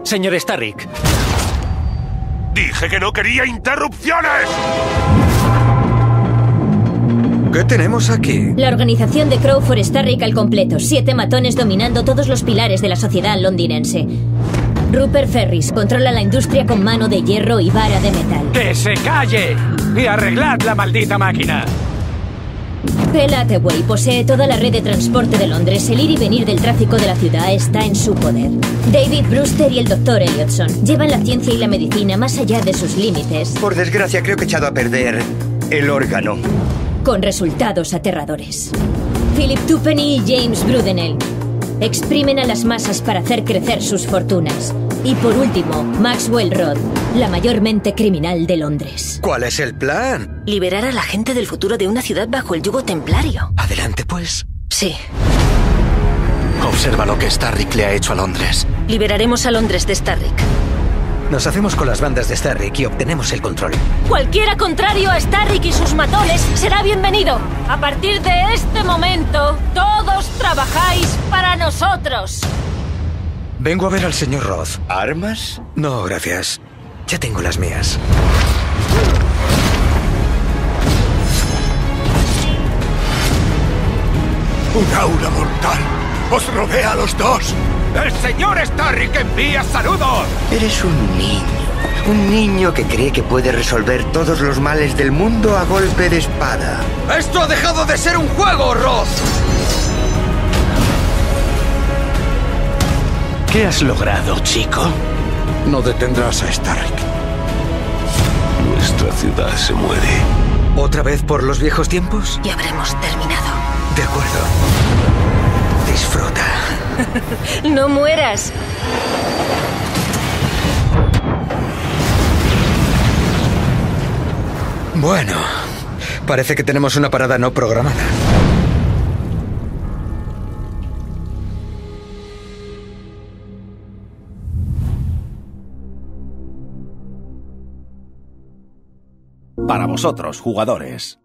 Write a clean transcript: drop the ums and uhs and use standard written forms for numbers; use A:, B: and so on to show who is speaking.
A: Señor Starrick.
B: ¡Dije que no quería interrupciones!
C: ¿Qué tenemos aquí?
D: La organización de Crawford Starrick al completo. 7 matones dominando todos los pilares de la sociedad londinense. Rupert Ferris controla la industria con mano de hierro y vara de metal.
A: ¡Que se calle! ¡Y arreglad la maldita máquina!
D: Bell Hathaway posee toda la red de transporte de Londres. El ir y venir del tráfico de la ciudad está en su poder. David Brewster y el Dr. Elliotson llevan la ciencia y la medicina más allá de sus límites.
E: Por desgracia, creo que he echado a perder el órgano.
D: Con resultados aterradores. Philip Tuppenny y James Brudenell exprimen a las masas para hacer crecer sus fortunas. Y por último, Maxwell Rodd, la mayor mente criminal de Londres.
C: ¿Cuál es el plan?
F: Liberar a la gente del futuro de una ciudad bajo el yugo templario.
C: Adelante, pues.
F: Sí.
G: Observa lo que Starrick le ha hecho a Londres.
F: Liberaremos a Londres de Starrick.
C: Nos hacemos con las bandas de Starrick y obtenemos el control.
H: Cualquiera contrario a Starrick y sus matones será bienvenido. A partir de este momento, todos trabajáis para nosotros.
C: Vengo a ver al señor Roth.
E: ¿Armas?
C: No, gracias. Ya tengo las mías.
B: ¡Un aura mortal! ¡Os rodea a los dos! ¡El señor Starrick envía saludos!
E: Eres un niño que cree que puede resolver todos los males del mundo a golpe de espada.
C: ¡Esto ha dejado de ser un juego, Roth!
G: ¿Qué has logrado, chico?
B: No detendrás a Starrick. Nuestra ciudad se muere.
C: ¿Otra vez por los viejos tiempos?
F: Y habremos terminado.
C: De acuerdo. Disfruta.
F: ¡No mueras!
C: Bueno, parece que tenemos una parada no programada.
I: Para vosotros, jugadores,